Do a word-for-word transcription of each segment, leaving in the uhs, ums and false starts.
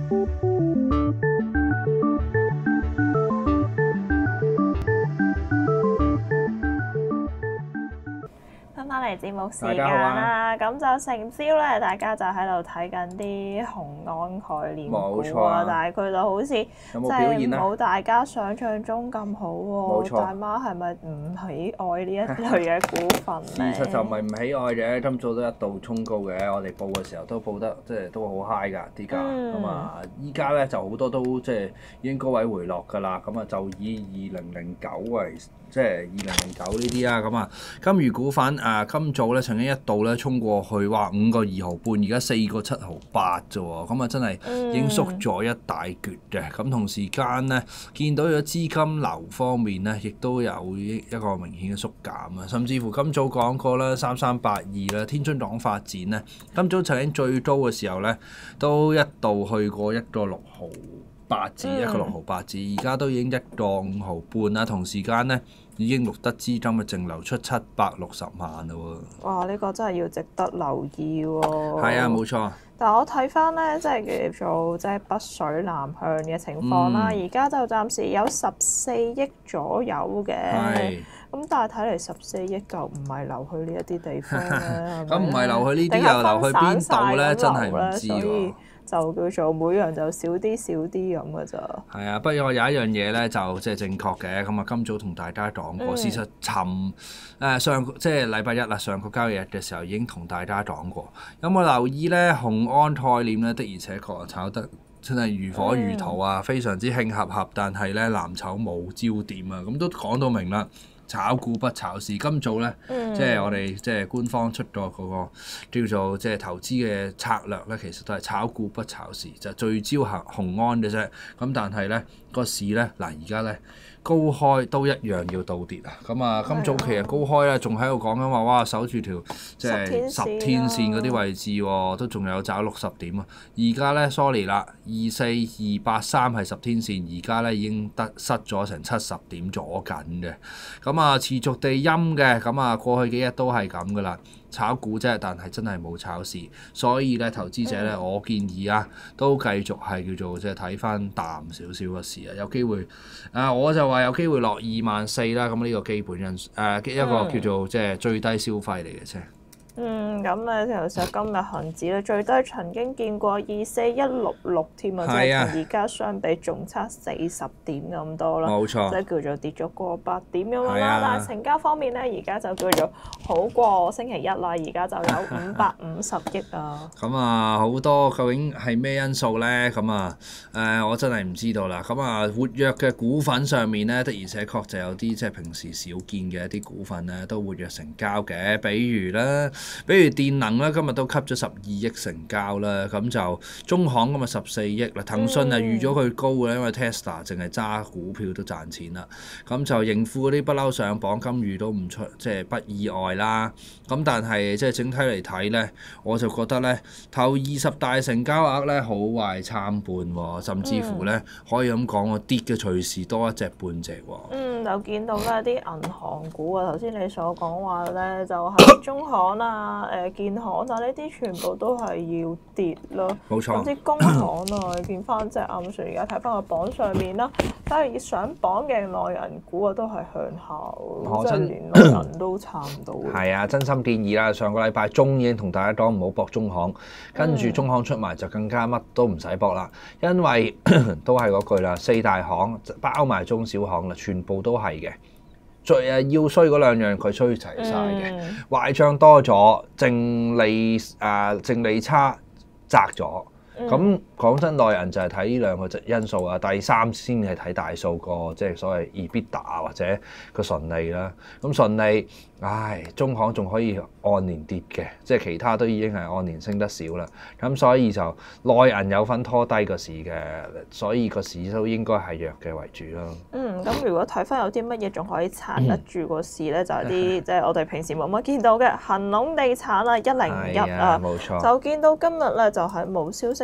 翻返嚟節目時間啦，咁就成朝咧，大家就喺度睇緊啲雄安概念股啊，但係佢就好似即係冇大家想象中咁好喎。大媽係咪唔喜愛呢一類嘅股份咧？ 事實就唔係唔喜愛嘅，今早都一度衝高嘅，我哋報嘅時候都報得即係都好 high 㗎啲價，咁啊依家咧就好多都即係已經高位回落㗎啦，咁啊就以二零零九為即係二零零九呢啲啦，咁啊金魚股份啊今早咧曾經一度咧衝過去，哇五個二毫半，而家四個七毫八啫喎，咁啊真係已經縮咗一大橛嘅。咁同時間咧見到咗資金流方面咧，亦都有一個明顯嘅縮減啊，甚至乎今早講過啦，三三八二啦，天津港發展咧，今早曾經最高嘅時候咧，都一度去過一個六毫八至一個六毫八至，而家都已經一個五毫半啦。同時間咧已經錄得資金嘅淨流出七百六十萬啦喎！ 哇！呢、這個真係要值得留意喎。 係啊，冇錯。 但係我睇翻咧，即係叫做即係北水南向嘅情況啦。而家、嗯、就暫時有十四億左右嘅。係。咁但係睇嚟十四億就唔係流去呢一啲地方咧。咁唔係流去呢啲又流去邊度咧？真係唔知喎。 就叫做每樣就少啲少啲咁嘅咋。係啊，不過有一樣嘢咧就即係正確嘅。咁啊，今早同大家講過，嗯、事實尋誒上即係禮拜一啦，上個交易日嘅時候已經同大家講過。有冇留意咧？雄安概念咧的而且確炒得真係如火如荼啊，嗯、非常之興合合。但係咧藍籌冇焦點啊，咁都講到明啦。炒股不炒市，今早咧，嗯、即係我哋即係官方出咗嗰個叫做即係投資嘅策略咧，其實都係炒股不炒市，就聚焦行雄安嘅啫。咁但係咧個市咧嗱，而家咧高開都一樣要倒跌啊！咁啊，今早其實高開咧，仲喺度講緊話，哇，守住條即係十天線嗰啲位置喎，都仲有找六十點啊！而家咧 sorry 啦，二四二八三係十天線，而家咧已經得失咗成七十點左緊嘅。咁啊，持續地陰嘅，咁啊過去幾日都係咁噶啦，炒股啫，但係真係冇炒市，所以咧投資者咧，嗯、我建議啊，都繼續係叫做即係睇翻淡少少嘅市啊，有機會啊，我就話有機會落二萬四啦，咁呢個基本因素誒、啊、一個叫做即係最低消費嚟嘅啫。 嗯，咁咧其實今日恒指咧最低曾經見過二四一六六添啊，即係同而家相比仲差四十點咁多啦，冇錯，即係叫做跌咗過百點咁樣啦。啊、但係成交方面咧，而家就叫做好過星期一啦，而家就有五百五十億啊。咁啊，好多究竟係咩因素咧？咁啊，誒、呃、我真係唔知道啦。咁啊，活躍嘅股份上面咧，的而且確就有啲即係平時少見嘅一啲股份咧，都活躍成交嘅，比如咧。比如電能咧，今日都吸咗十二億成交啦，咁就中行今日十四億啦，騰訊啊預咗佢高嘅，因為 Tesla 淨係揸股票都賺錢啦，咁就盈富嗰啲不嬲上榜，金魚都唔出，即係不意外啦。咁但係即係整體嚟睇咧，我就覺得咧，頭二十大成交額咧好壞參半喎，甚至乎咧可以咁講喎，跌嘅隨時多一隻半隻喎。 嗯，就見到咧啲銀行股啊，頭先你所講話咧，就係中行啊。啊誒建行啊呢啲全部都係要跌咯，冇錯。咁啲工行啊，見翻隻啱先，而家睇翻個榜上面啦，反而上榜嘅內銀股啊都係向下，即係連內銀都撐唔到。 係啊，真心建議啦，上個禮拜中已經同大家講唔好搏中行，跟住中行出埋就更加乜都唔使搏啦，因為都係嗰句啦，四大行包埋中小行啦，全部都係嘅。最誒要衰嗰兩樣佢衰齊晒嘅，嗯、壞帳多咗，淨利誒淨利差窄咗。咁講、嗯、真，內銀就係睇呢兩個因素啊，第三先係睇大數個即係所謂 EBITDA 或者個純利啦。咁純利，唉，中行仲可以按年跌嘅，即係其他都已經係按年升得少啦。咁所以就內銀有份拖低個市嘅，所以個市都應該係弱嘅為主咯。 嗯，咁如果睇翻有啲乜嘢仲可以撐得住個市咧，嗯、就係啲即係我哋平時冇乜見到嘅恒隆地產啊，一零一啊，冇錯，就見到今日咧就係冇消息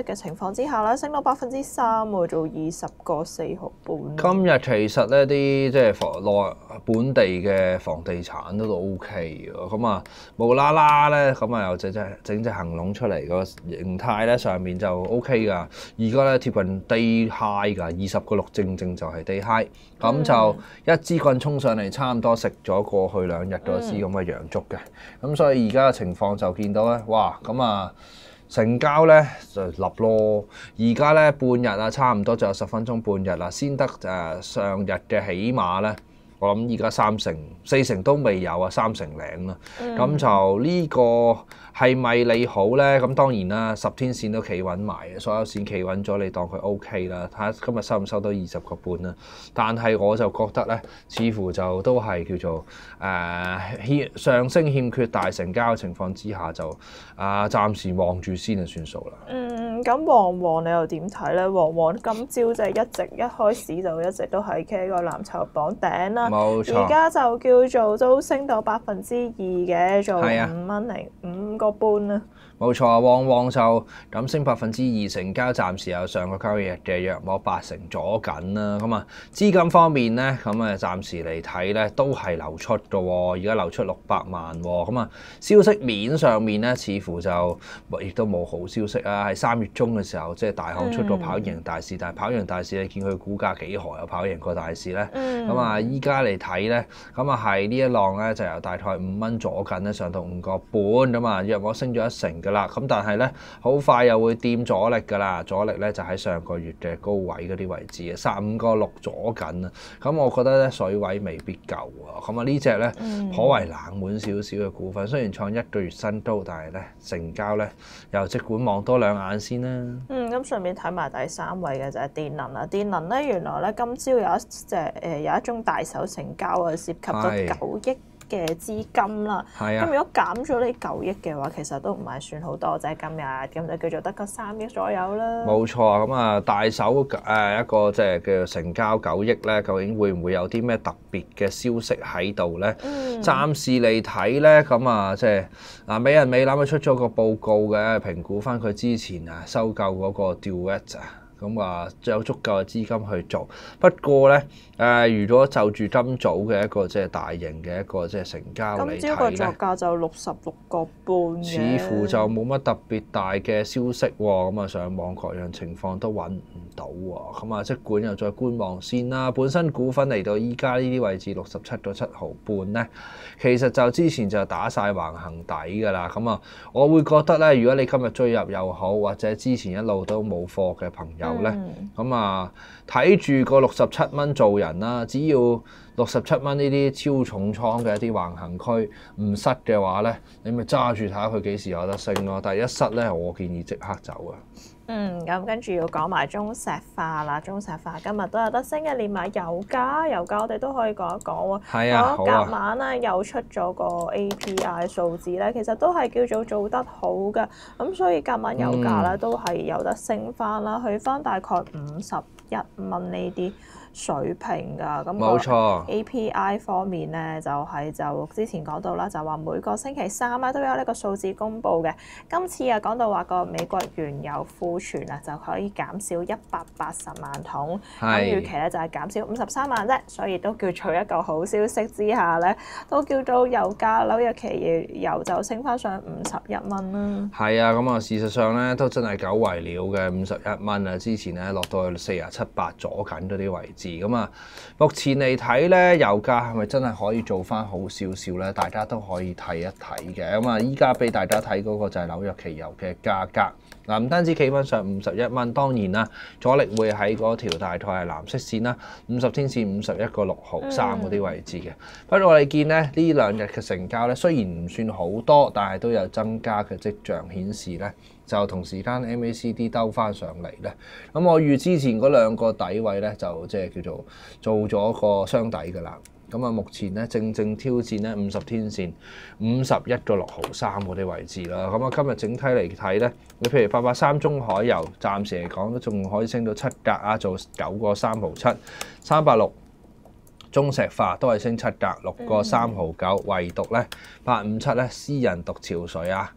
息嘅情況之下咧，升到百分之三喎，做二十個四毫半。 今日其實呢啲即係房內本地嘅房地產都都 O K 嘅，咁啊無啦啦咧，咁啊又整隻整隻行龍出嚟，個形態咧上面就 O K 㗎。而家咧貼近 day high 㗎，二十個六正正就係 day high，咁、嗯、就一支棍衝上嚟，差唔多食咗過去兩日嗰支咁嘅陽燭嘅，咁、嗯、所以而家嘅情況就見到咧，哇咁啊〜成交咧就立咯，而家咧半日啊，差唔多仲有十分鐘半日啦，先得誒上日嘅起碼咧，我諗而家三成四成都未有啊，三成零啦，咁、嗯、就呢個係咪利好咧？咁當然啦，十天線都企穩埋嘅，所有線企穩咗，你當佢 O K 啦。睇下今日收唔收到二十個半啦。但係我就覺得咧，似乎就都係叫做誒欠、呃、上升欠缺大成交嘅情況之下，就啊、呃、暫時望住先就算數啦。 嗯，咁旺旺你又點睇咧？旺旺今朝就係一直一開始就一直都係企喺個藍籌榜頂啦。 冇錯。 而家就叫做都升到百分之二嘅，做五蚊零五個半啦。 冇錯啊，旺旺就咁升百分之二，成交暫時有上個交易日嘅約莫八成左緊啦。咁啊，資金方面咧，咁啊暫時嚟睇咧都係流出嘅喎，而家流出六百萬喎。咁啊，消息面上面咧，似乎就亦都冇好消息啊。喺三月中嘅時候，即係大行出過跑贏大市，嗯、但係跑贏大市你見佢股價幾何有跑贏過大市咧？咁啊、嗯，依家嚟睇咧，咁啊係呢一浪咧就由大概五蚊左緊咧上到五個半咁啊，約莫升咗一成嘅啦。咁但係咧，好快又會掂阻力㗎啦，阻力咧就喺上個月嘅高位嗰啲位置嘅，三五個六左緊啊。咁我覺得咧水位未必夠啊。咁啊呢隻咧頗為冷門少少嘅股份，雖然創一個月新高，但係咧成交咧又即管望多兩眼先啦。 嗯，咁順便睇埋第三位嘅就係電能啦。電能咧原來咧今朝有一隻誒有一宗大手成交啊，涉及到九億嘅資金啦，咁、啊、如果減咗呢九億嘅話，其實都唔係算好多啫。今日咁就叫做得個三億左右啦。冇錯啊，咁啊大手誒一個即係叫做成交九億咧，究竟會唔會有啲咩特別嘅消息喺度咧？嗯、暫時嚟睇咧，咁啊即係嗱美人美諗佢出咗個報告嘅，評估翻佢之前啊收購嗰個 Duet 啊。咁話有足夠嘅資金去做，不過咧誒、呃，如果就住今早嘅一個即係大型嘅一個即係成交嚟睇咧， 今朝個作價就六十六個半， 似乎就冇乜特別大嘅消息喎。咁啊，上網各樣情況都揾唔到喎。咁啊，即管又再觀望先啦。本身股份嚟到依家呢啲位置六十七個七毫半咧，其實就之前就打晒橫行底㗎啦。咁啊，我會覺得咧，如果你今日追入又好，或者之前一路都冇貨嘅朋友，咧咁啊，睇住個六十七蚊做人啦，只要六十七蚊呢啲超重倉嘅一啲橫行區唔失嘅話咧，你咪揸住睇下佢幾時有得升咯。但係一失咧，我建議即刻走啊。 嗯，咁跟住要講埋中石化啦，中石化今日都有得升嘅，連埋油價，油價我哋都可以講一講喎。 係啊，好啊。 隔晚咧又出咗個 A P I 數字咧，其實都係叫做做得好嘅，咁所以隔晚油價咧都係有得升翻啦，去翻大概五十一蚊呢啲水平㗎。咁冇錯。A P I 方面咧就係、是、就之前講到啦，就話每個星期三咧都有呢個數字公佈嘅。今次啊講到話個美國原油庫存啊就可以減少一百八十萬桶，咁預期咧就係減少五十三萬啫，所以都叫做一個好消息之下咧，都叫做油價紐約期油就升翻上五十一蚊啦。係啊，咁啊事實上咧都真係久違了嘅五十一蚊啊！之前咧落到去四十七八左緊嗰啲位置，咁啊目前嚟睇咧油價係咪真係可以做翻好少少咧？大家都可以睇一睇嘅。咁啊依家俾大家睇嗰個就係紐約期油嘅價格。嗱，唔單止企穩上五十一蚊，當然啦，阻力會喺嗰條大概係藍色線啦，五十天線五十一個六毫三嗰啲位置嘅。不過我哋見咧呢兩日嘅成交咧，雖然唔算好多，但係都有增加嘅跡象顯示咧，就同時間 M A C D 兜翻上嚟咧。咁我預之前嗰兩個底位咧，就即係叫做做咗個雙底㗎啦。咁啊，目前咧正正挑戰咧五十天線五十一個六毫三嗰啲位置啦。咁啊，今日整體嚟睇咧，你譬如八八三中海油，暫時嚟講都仲可以升到七格啊，做九個三毫七。三八六中石化都係升七格，六個三毫九。唯獨咧八五七咧私人獨潮水啊，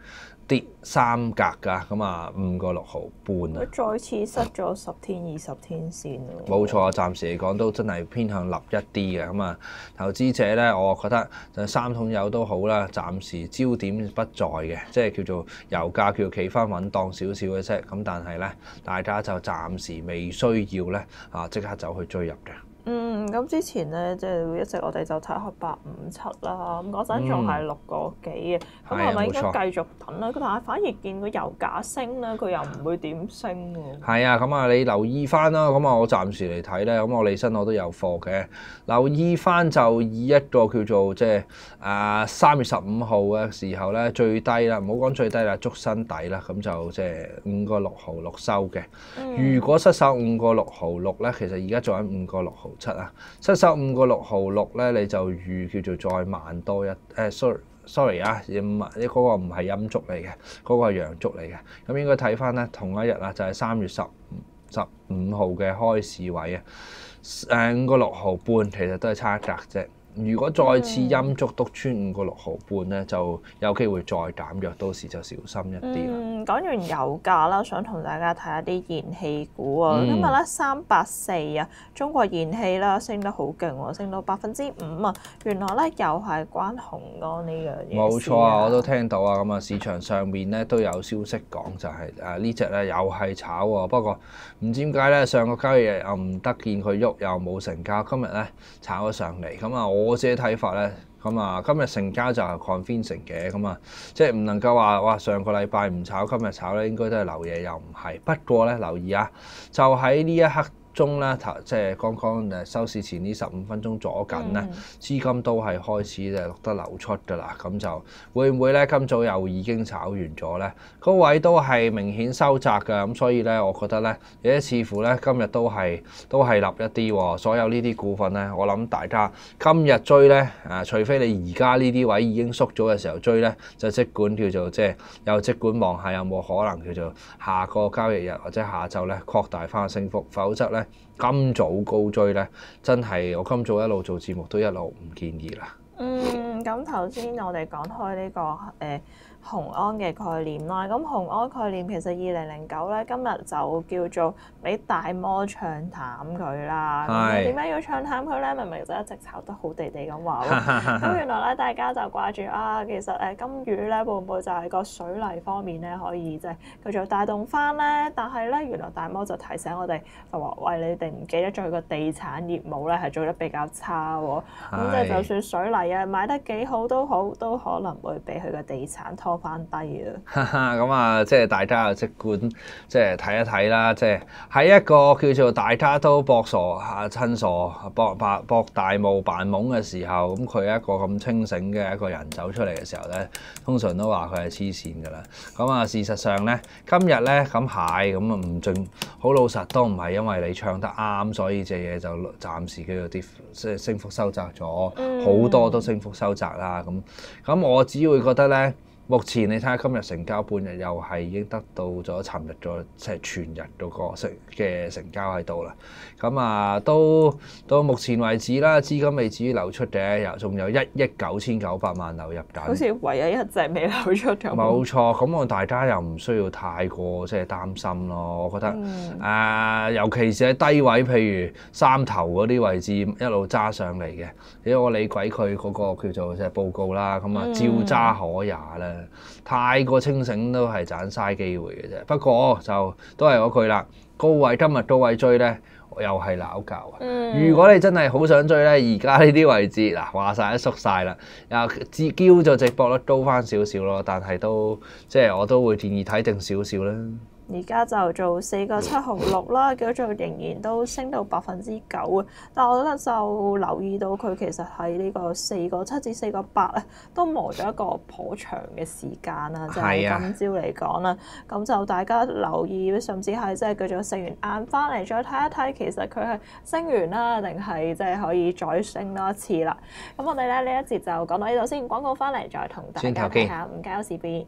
跌三格㗎，咁啊五個六毫半啊！ 再次失咗十天、二十天線咯。 冇錯，暫時嚟講都真係偏向立一啲嘅，咁啊投資者咧，我覺得就三桶油都好啦，暫時焦點不在嘅，即係叫做油價叫企翻穩當少少嘅啫。咁但係咧，大家就暫時未需要咧啊，即刻走去追入嘅。 嗯，咁之前咧，即係一直我哋就睇下八五七啦，咁嗰陣仲係六個幾嘅，咁係咪應該繼續等咧？但係反而見個油價升咧，佢又唔會點升喎。 係啊，咁啊你留意翻啦，咁啊我暫時嚟睇咧，咁我理身我都有貨嘅，留意翻就以一個叫做即係啊三月十五號嘅時候咧最低啦，唔好講最低啦，捉新底啦，咁就即係五個六毫六收嘅。嗯、如果失守五個六毫六咧，其實而家做緊五個六毫七啊，失守五個六毫六咧，你就預叫做再慢多一誒、欸、sorry sorry 啊，唔係呢嗰個唔係陰燭嚟嘅，嗰、嗰個係陽燭嚟嘅。咁應該睇翻咧同一日啊，就係三月十十五號嘅開市位啊，誒五個六毫半，其實都係差一格啫。如果再次陰燭篤穿五個六毫半咧，就有機會再減弱，到時就小心一啲啦。 嗯，講完油價啦，想同大家睇下啲燃氣股啊。嗯、今日咧三八四啊，中國燃氣啦升得好勁喎，升到百分之五啊。原來咧又係關雄安呢樣嘢。冇錯啊， 我都聽到啊。咁啊，市場上面咧都有消息講，就係誒呢隻咧又係炒喎。不過唔知點解咧，上個交易日又唔得見佢喐，又冇成交。今日咧炒咗上嚟，咁啊我。我自己睇法咧，咁啊今日成交就係 convincing 嘅，咁啊即係唔能夠話哇上個禮拜唔炒，今日炒咧應該都係流嘢，又唔係。不過咧留意啊，就喺呢一刻中咧，即係剛剛誒收市前呢十五分鐘左緊咧，資金都係開始誒錄得流出㗎啦。咁就會唔會咧今早又已經炒完咗咧？嗰位都係明顯收窄㗎，咁所以咧，我覺得咧，而似乎咧今日都係都係立一啲喎。所有呢啲股份咧，我諗大家今日追咧，啊除非你而家呢啲位已經縮咗嘅時候追咧，就即管叫做即係又即管望下有冇可能叫做下個交易日或者下晝咧擴大翻個升幅，否則咧。今早高追咧，真係我今早一路做節目都一路唔建議啦。 嗯，咁頭先我哋講開呢、這個誒。呃雄安嘅概念啦，咁雄安概念其實二零零九咧，今日就叫做俾大摩唱淡佢啦。咁點解要唱淡佢咧？明明就一直炒得好地地咁話喎。咁原來咧，大家就掛住啊，其實誒金魚咧會唔會就係個水泥方面咧可以即係叫做帶動翻咧？但係咧，原來大摩就提醒我哋就話：喂，你哋唔記得咗佢個地產業務咧係做得比較差喎。咁即係就算水泥啊買得幾好都好，都可能會俾佢個地產拖翻低啊！ 咁啊，即係大家啊，即管即係睇一睇啦。即係喺一個叫做大家都搏傻嚇親傻搏白搏大霧扮懵嘅時候，咁佢一個咁清醒嘅一個人走出嚟嘅時候咧，通常都話佢係黐線㗎啦。咁啊，事實上咧，今日咧咁係咁啊，唔盡好老實都唔係因為你唱得啱，所以隻嘢就暫時叫做啲即係升幅收窄咗，好、嗯、多都升幅收窄啦。咁咁我只會覺得咧。目前你睇下今日成交半日又係已經得到咗尋日咗即係全日嗰個成嘅成交喺度啦，咁啊都到目前為止啦，資金未至於流出嘅，又仲有一億九千九百萬流入緊， 好似唯一一隻未流出咁。 冇錯，咁我大家又唔需要太過即係擔心咯，我覺得誒、嗯呃，尤其是喺低位，譬如三頭嗰啲位置一路揸上嚟嘅，因為我理鬼佢嗰個叫做即係報告啦，咁啊照揸可也啦。太過清醒都係盞嘥機會嘅啫。不過就都係嗰句啦，高位今日高位追咧，又係撈教啊！嗯、如果你真係好想追咧，而家呢啲位置嗱話晒都縮晒啦，又自驕就值博率高翻少少咯。但係都即係我都會建議睇定少少啦。 而家就做四個七毫六啦，叫做仍然都升到百分之九啊！但係我覺得就留意到佢其實喺呢個四個七至四個八咧，都磨咗一個頗長嘅時間啦，就係、是、今朝嚟講啦。咁、啊、就大家留意，甚至係即係叫做食完晏翻嚟再睇一睇，其實佢係升完啦，定係即係可以再升多一次啦。咁我哋咧呢一節就講到呢度先，廣告翻嚟再同大家睇下唔該 C B。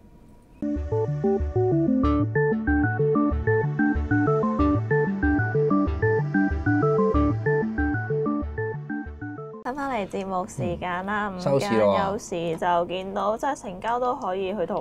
翻嚟節目時間啦，唔間有時就見到即係成交都可以去到五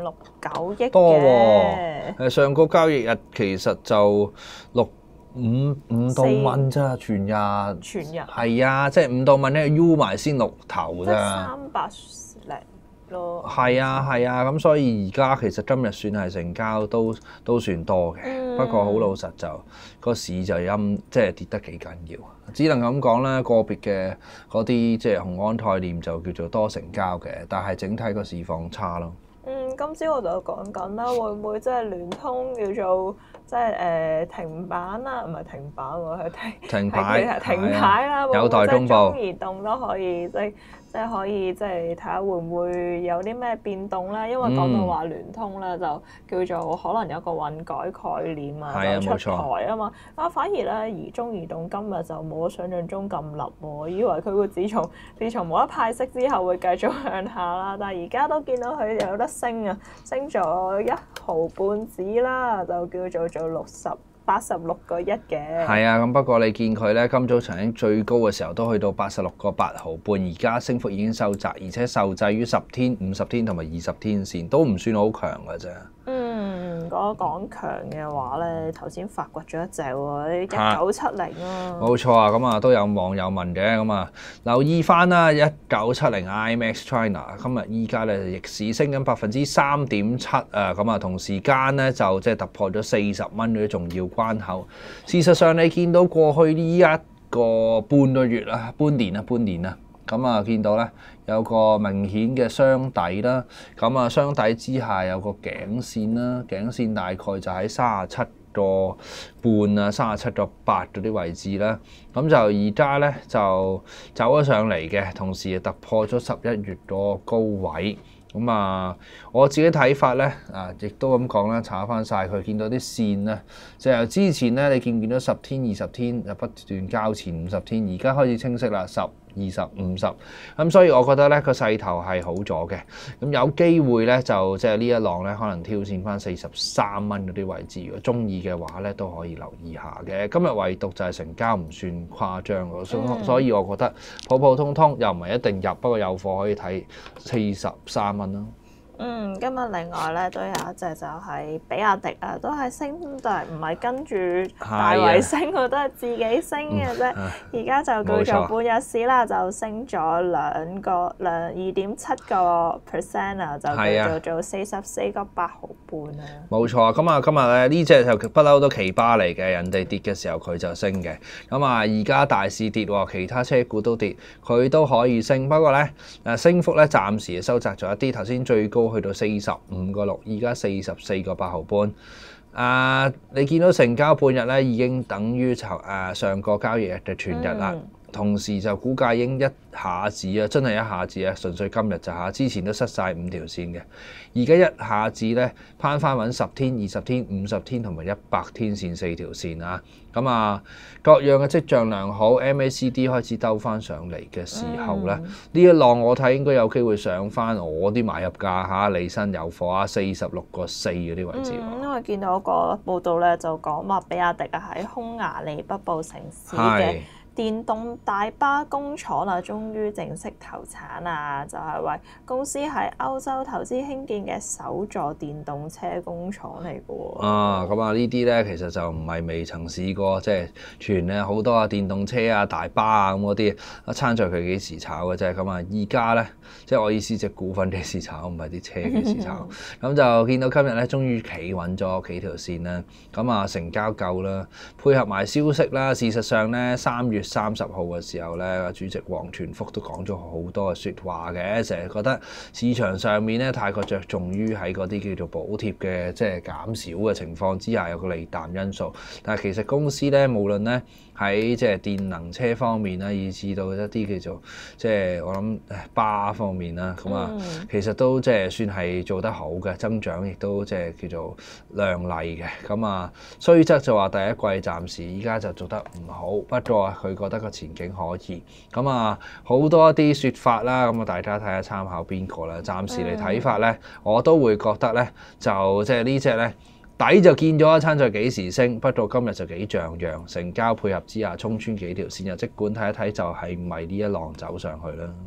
六九億嘅。 多喎，誒上個交易日其實就六五五到蚊咋，全日。 全日。 係啊，即係五到蚊咧，U 埋先六頭咋。 三百零咯。 係啊係啊，咁所以而家其實今日算係成交都都算多嘅，嗯、不過好老實就個市就陰，即係跌得幾緊要。只能咁講啦，個別嘅嗰啲即係雄安概念就叫做多成交嘅，但係整體個市況差咯。 嗯，今朝我就講緊啦，會唔會即係聯通叫做即係誒、呃、停板啦？唔係停板喎，係停停牌， 停牌啦。 有待公佈。 中移動都可以即係。即係可以，即係睇下會唔會有啲咩變動咧？因為講到話聯通咧，就叫做可能有個混改概念啊， 嗯、 就出台啊嘛。啊，反而咧，而中移動今日就冇想象中咁立喎，以為佢會自從自從冇得派息之後會繼續向下啦。但係而家都見到佢有得升啊，升咗一毫半子啦，就叫做做六十。八十六個一嘅， 係啊，咁不過你見佢咧，今早曾經最高嘅時候都去到八十六個八毫半，而家升幅已經收窄，而且受制於十天、五十天同埋二十天線，都唔算好強嘅啫。 嗯，如果講強嘅話咧，頭先發掘咗一隻喎，一九七零啊。 冇錯啊，咁啊都有網友問嘅，咁啊留意翻啦，一九七零 I M A X China 今日依家咧逆市升緊百分之三點七啊，咁啊同時間咧就即係突破咗四十蚊嗰啲重要關口。事實上你見到過去呢一個半個月啊，半年啊，半年啊。咁啊，見到咧有個明顯嘅雙底啦，咁啊雙底之下有個頸線啦，頸線大概就喺三十七個半啊，三十七個八嗰啲位置啦。咁就而家咧就走咗上嚟嘅，同時亦突破咗十一月嗰個高位。咁啊，我自己睇法咧啊，亦都咁講啦，查翻晒佢，見到啲線咧，就由之前咧，你見唔見到十天、二十天就不斷交前五十天，而家開始清晰啦，十、二十、五十，咁所以我覺得咧個勢頭係好咗嘅，咁有機會咧就即係呢一浪咧，可能挑戰翻四十三蚊嗰啲位置，如果中意嘅話咧都可以留意下嘅。今日唯獨就係成交唔算誇張嘅，所、嗯、所以我覺得普普通通又唔係一定入，不過有貨可以睇四十三蚊。 嗯，今日另外咧都有一隻就係比亞迪啊，都係升，但係唔係跟住大圍升，佢的都係自己升嘅啫。而家、嗯、就叫做半日市啦，就升咗兩個兩二點七個 percent 啊，就叫做做四十四個八毫半啊。冇錯啊，咁啊今日咧呢隻就不嬲都奇葩嚟嘅，人哋跌嘅時候佢就升嘅。咁啊而家大市跌喎，其他車股都跌，佢都可以升，不過咧誒升幅咧暫時收窄咗一啲，頭先最高去到四十五個六，而家四十四個八毫半。啊，你見到成交半日咧，已經等於籌誒上個交易日嘅全日啦。嗯、同時就股價已經一下子啊，真係一下子啊，純粹今日就下，之前都失晒五條線嘅。而家一下子咧，攀翻揾十天、二十天、五十天同埋一百天線四條線啊。咁啊，各樣嘅跡象良好 ，M A C D 開始兜翻上嚟嘅時候咧，呢、嗯、一浪我睇應該有機會上翻我啲買入價嚇，利申有貨啊，四十六個四嗰啲位置。 嗯，因為見到個報道咧，就講話比亞迪啊喺匈牙利北部城市嘅電動大巴工廠啊，終於正式投產啊！就係、是、為公司喺歐洲投資興建嘅首座電動車工廠嚟嘅喎。啊， 咁啊呢啲咧其實就唔係未曾試過，即係傳咧好多啊電動車啊大巴啊咁嗰啲，一參在佢幾時炒嘅啫。咁啊而家咧，即係我意思，隻股份幾時炒，唔係啲車幾時炒。咁就見到今日咧，終於企穩咗幾條線啦。咁啊成交夠啦，配合埋消息啦。事實上咧，三月三十號嘅時候咧，主席黃全福都講咗好多嘅説話嘅，成日覺得市場上面咧太過着重於喺嗰啲叫做補貼嘅即係減少嘅情況之下有個利淡因素，但係其實公司咧無論咧喺即係電能車方面啦，以至到一啲叫做即係我諗巴方面啦，咁啊、嗯、其實都即係算係做得好嘅，增長亦都即係叫做亮麗嘅，咁啊雖則就話第一季暫時依家就做得唔好，不過佢覺得個前景可以，咁啊好多一啲説法啦，咁啊大家睇下參考邊個啦。暫時嚟睇法咧，嗯、我都會覺得咧，就即係呢隻咧底就見咗一餐，再幾時升？不過今日就幾像樣，成交配合之下衝穿幾條線，又即管睇一睇就係唔係呢一浪走上去啦。 嗯，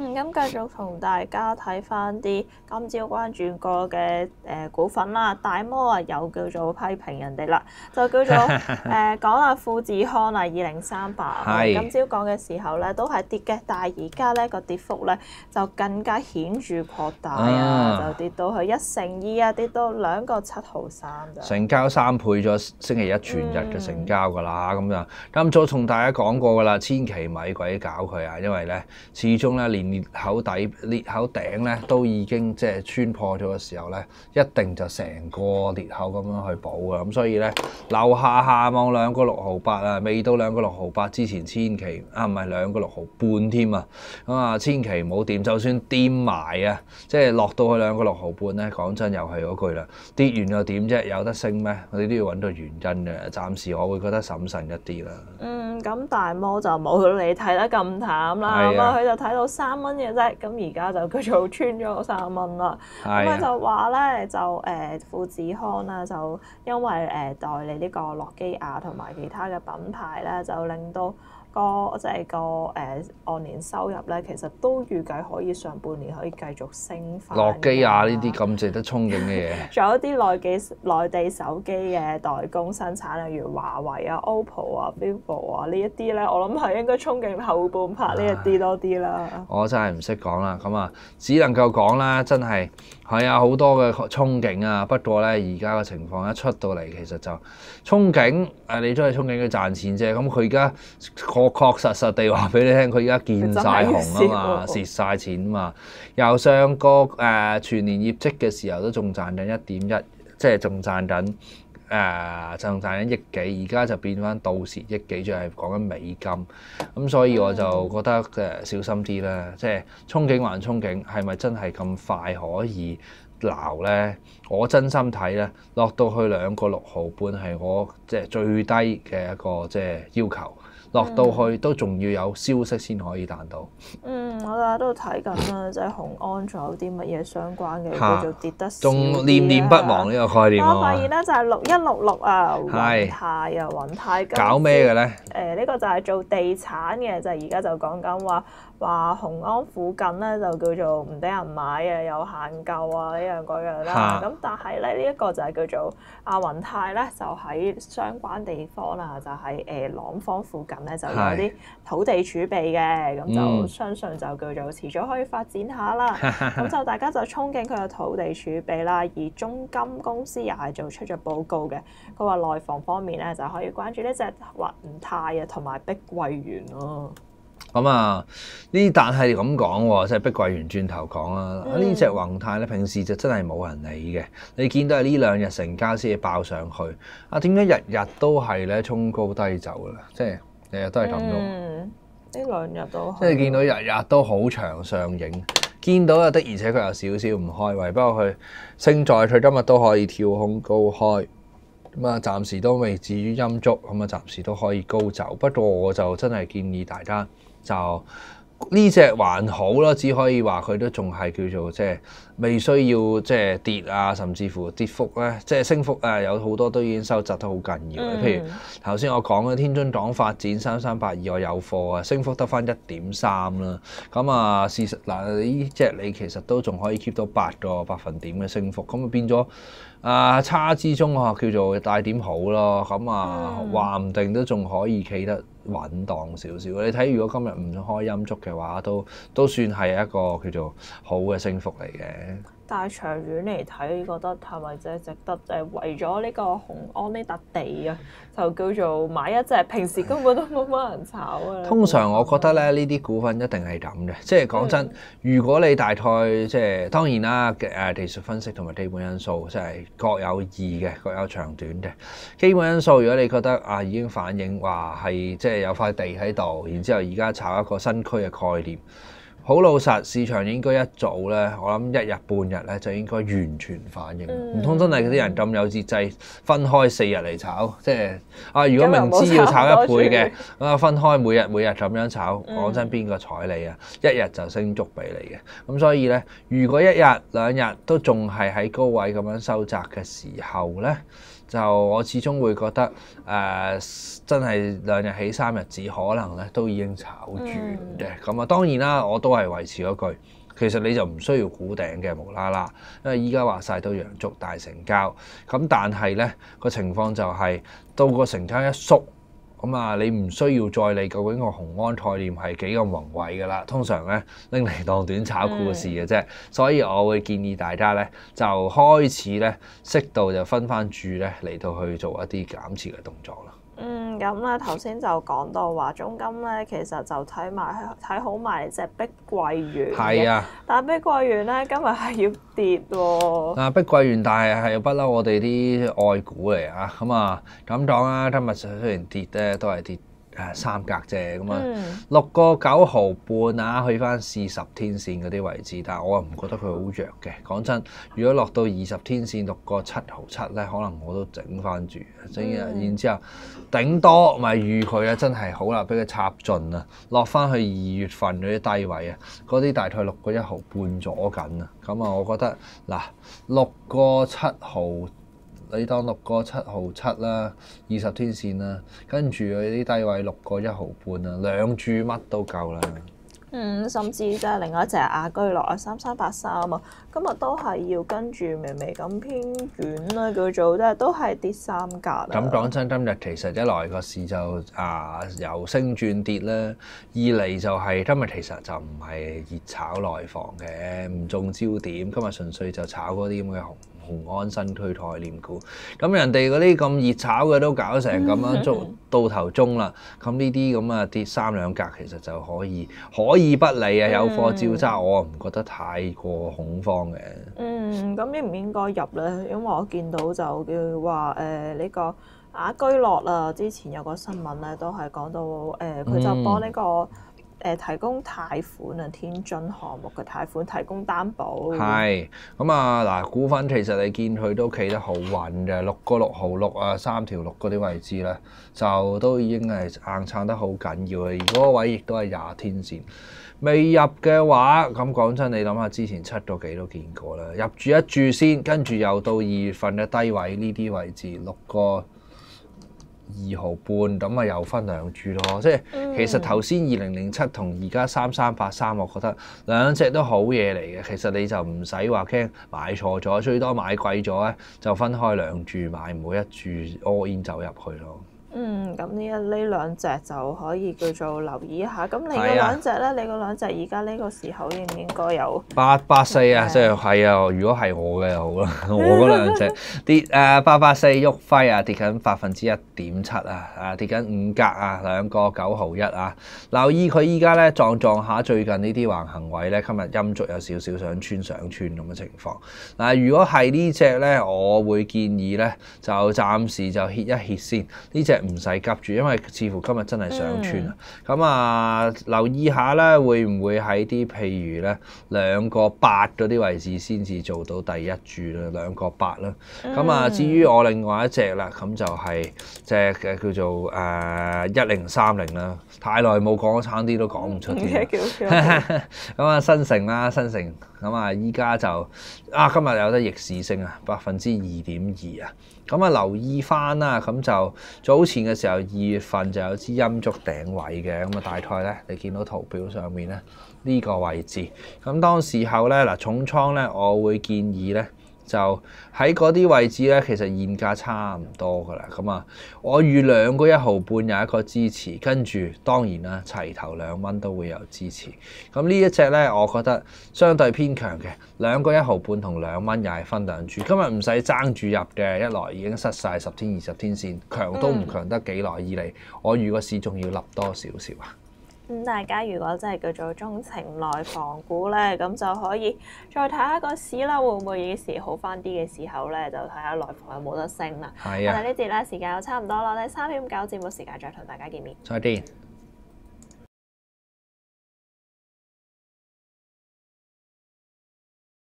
嗯，咁繼續同大家睇翻啲今朝關注過嘅誒股份啦。大摩啊又叫做批評人哋啦，就叫做誒講啦富士康啊二零三八。今朝講嘅時候咧都係跌嘅，但係而家咧個跌幅咧就更加顯著擴大啊，啊就跌到去一成二啊，跌到兩個七毫三咋。 成交三倍咗星期一全日嘅成交㗎啦，咁、嗯、就咁早同大家講過㗎啦，千祈咪鬼搞佢啊，因為咧始終咧連裂口底裂口頂咧都已經即係穿破咗嘅時候咧，一定就成個裂口咁樣去補㗎，咁所以咧樓下下望兩個六毫八啊，未到兩個六毫八之前，千祈啊唔係兩個六毫半添啊，咁啊千祈唔好掂，就算掂埋啊，即係落到去兩個六毫半咧，講真又係嗰句啦，跌完又點啫？有得升咩？我哋都要揾到原因嘅，暫時我會覺得審慎一啲啦。 嗯，咁大摩就冇你睇得咁淡啦，咁啊佢就睇到三蚊嘅啫，咁而家就叫做穿咗個三蚊啦。咁佢就話咧就誒、呃、富士康啦，就因為誒、呃、代理呢個諾基亞同埋其他嘅品牌咧，就令到個即係個誒按年收入咧，其實都預計可以上半年可以繼續升翻。諾基亞呢啲咁值得憧憬嘅嘢， 仲有啲內地內地手機嘅代工生產，例如華為啊、O P P O 啊、vivo 啊呢一啲咧，我諗係應該憧憬後半拍呢一啲多啲啦。 我真係唔識講啦，咁啊，只能夠講啦，真係係啊好多嘅憧憬啊。不過咧，而家嘅情況一出到嚟，其實就憧憬誒，你都係憧憬佢賺錢啫。咁佢而家確確實實地話俾你聽，佢而家見晒紅啊嘛，蝕晒錢啊嘛。由上個誒、呃、全年業績嘅時候都仲賺緊一點一，即係仲賺緊誒仲賺緊億幾，而家就變翻到時億幾，就係講緊美金。咁所以我就覺得誒小心啲啦，即係憧憬還憧憬，係咪真係咁快可以撈咧？我真心睇咧，落到去兩個六毫半係我即係最低嘅一個即係要求。落到去都仲要有消息先可以彈到。嗯， 我大家都睇緊啦，即係雄安仲有啲乜嘢相關嘅叫做跌得少啲仲念念不忘呢個概念。 我發現咧就係六一六六啊，雲泰啊，雲泰搞咩嘅咧？誒呢、 呃呢個就係做地產嘅，就係而家就講緊話話雄安附近咧就叫做唔俾人買啊，有限購啊呢樣嗰樣啦。咁但係咧呢一、呢個就係叫做阿雲泰咧，就喺相關地方啦，就喺誒朗方附近。咧就有啲土地儲備嘅，咁是就相信就叫做遲早可以發展下啦。咁、嗯、就大家就憧憬佢嘅土地儲備啦。而中金公司又係做出咗報告嘅，佢話內房方面咧就可以關注呢隻雲泰啊，同埋碧桂園咯。 咁啊，呢但係咁講喎，即係碧桂園轉頭講啦。呢隻宏泰咧，平時就真係冇人理嘅。你見到係呢兩日成交先至爆上去。啊，點解日日都係咧衝高低走㗎啦？即係日日都係咁咯。嗯，呢兩日都即係見到日日都好長上影，見到啊的，而且佢有少少唔開胃。不過佢勝在佢今日都可以跳空高開。咁啊，暫時都未至於陰燭，咁啊，暫時都可以高走。不過我就真係建議大家就呢隻還好啦，只可以話佢都仲係叫做即係未需要即係跌啊，甚至乎跌幅咧，即係升幅啊，有好多都已經收窄得好緊要。嗯、譬如頭先我講嘅天津港發展三三八二，我有貨啊，升幅得返一點三啦。咁啊，事實嗱呢隻你其實都仲可以 keep 到八個百分點嘅升幅，咁啊變咗。啊，差之中啊，叫做帶點好咯，咁啊話唔定都仲可以企得穩當少少。你睇如果今日唔開陰燭嘅話，都都算係一個叫做好嘅升幅嚟嘅。 但係長遠嚟睇，覺得係咪真係值得？就係為咗呢個雄安呢笪地啊，就叫做買一隻，平時根本都冇乜人炒啊。 通常我覺得咧，呢啲股份一定係咁嘅，即係講真，嗯、如果你大概即係當然啦，誒技術分析同埋基本因素即係各有異嘅，各有長短嘅。基本因素如果你覺得啊已經反映話係即係有塊地喺度，然之後而家炒一個新區嘅概念。好老實，市場應該一早咧，我諗一日半日咧就應該完全反映。唔通、嗯、真係嗰啲人咁有節制，分開四日嚟炒？即係啊，如果明知要炒一倍嘅，咁啊分開每日每日咁樣炒，講、嗯、真邊個睬你啊？一日就升足俾你嘅。咁所以咧，如果一日兩日都仲係喺高位咁樣收窄嘅時候咧， 就我始終會覺得誒、呃、真係兩日起三日止，可能咧都已經炒住嘅。咁啊、嗯、當然啦，我都係維持嗰句，其實你就唔需要估頂嘅無啦啦，因為依家話晒都陽燭大成交。咁但係咧個情況就係、是、到個成交一縮。咁啊，你唔需要再理究竟個雄安概念係幾咁宏偉㗎啦。通常咧拎嚟當短炒故事嘅啫，嗯、所以我會建議大家咧就開始咧適度就分翻注咧嚟到去做一啲減持嘅動作啦。 嗯，咁咧頭先就講到話中金咧，其實就睇埋睇好埋隻碧桂園嘅。係啊，但係碧桂園咧今日係要跌喎。 啊，碧桂園但係係不嬲我哋啲愛股嚟啊，咁啊咁講啦，今日雖然跌咧都係跌。誒三格啫，咁啊六個九毫半啊，去翻四十天線嗰啲位置，但係我又唔覺得佢好弱嘅。講真，如果落到二十天線六個七毫七咧，可能我都整翻住，整然然之後頂多咪預佢啊，真係好啦，俾佢插盡啊，落翻去二月份嗰啲低位啊，嗰啲大概六個一毫半左緊啊，咁啊，我覺得嗱六個七毫。你當六個七毫七啦，二十天線啦，跟住佢啲低位六個一毫半啊，兩注乜都夠啦。 嗯，甚至即係另外一隻亞居樂啊，三三八三啊，今日都係要跟住微微咁偏軟啦，叫做即係都係跌三格啦。 咁講真，今日其實一來個市就啊由升轉跌啦，二嚟就係今日其實就唔係熱炒內房嘅，唔中焦點，今日純粹就炒嗰啲咁嘅紅。雄安新區概念股，咁人哋嗰啲咁熱炒嘅都搞成咁樣做到頭中啦，咁呢啲咁啊跌三兩格其實就可以可以不理啊，有貨照揸，我唔覺得太過恐慌嘅。 嗯，咁應唔應該入咧？因為我見到就叫話誒呢個雅居樂啊，之前有個新聞咧都係講到誒，佢、呃、就幫呢、這個。嗯誒提供貸款啊，天津項目嘅貸款提供擔保。係咁啊嗱，股份其實你見佢都企得好穩嘅，六個六毫六啊，三條六嗰啲位置咧，就都已經係硬撐得好緊要嘅。而嗰個位亦都係廿天線，未入嘅話，咁講真，你諗下之前七個幾都見過啦，入住一注先，跟住又到二月份嘅低位呢啲位置六個二毫半，咁啊又分兩注咯，即係其實頭先二零零七同而家三三八三，我覺得兩隻都好嘢嚟嘅。其實你就唔使話驚買錯咗，最多買貴咗咧就分開兩注買，唔好一注 all in 走入去咯。 嗯，咁呢一呢兩隻就可以叫做留意一下。咁你嗰兩隻咧，啊、你嗰兩隻而家呢個時候應唔應該有八八四啊？即係係啊！如果係我嘅就好啦，我嗰兩隻跌誒八八四旭輝啊，跌緊百分之一點七啊，啊跌緊五格啊，兩個九毫一啊。留意佢依家咧撞撞下最近呢啲橫行位咧，今日陰燭有少少想穿上穿咁嘅情況。嗱、啊，如果係呢隻咧，我會建議咧就暫時就歇一歇先呢隻。唔使急住，因為似乎今日真係上穿啊！咁、嗯、啊，留意下啦，會唔會喺啲譬如咧兩個八嗰啲位置先至做到第一注啦，兩個八啦。咁、嗯、啊，至於我另外一隻啦，咁就係隻嘅叫做誒一零三零啦，太耐冇講，差啲都講唔出添。咁啊，新城啦，新城咁啊，依家就啊，今日有得逆市升啊，百分之二點二啊！咁啊，留意翻啦，咁就早前嘅時候，二月份就有支陰燭頂位嘅，咁啊大概咧，你見到圖表上面咧呢個位置，咁當時候咧嗱重倉咧，我會建議咧就喺嗰啲位置咧，其實現價差唔多噶啦，咁啊，我預兩個一毫半有一個支持，跟住當然啦，齊頭兩蚊都會有支持，咁呢一隻咧，我覺得相對偏強嘅，兩個一毫半同兩蚊又係分兩注，今日唔使爭住入嘅，一來已經失晒十天、二十天線，強都唔強得幾耐，二嚟我預個市仲要立多少少啊！ 咁大家如果真係叫做鍾情內房股咧，咁就可以再睇下個市啦，會唔會幾時好翻啲嘅時候咧，就睇下內房有冇得升啦。係啊，我哋呢節咧時間又差唔多啦，我哋三點九節目時間再同大家見面。 再見。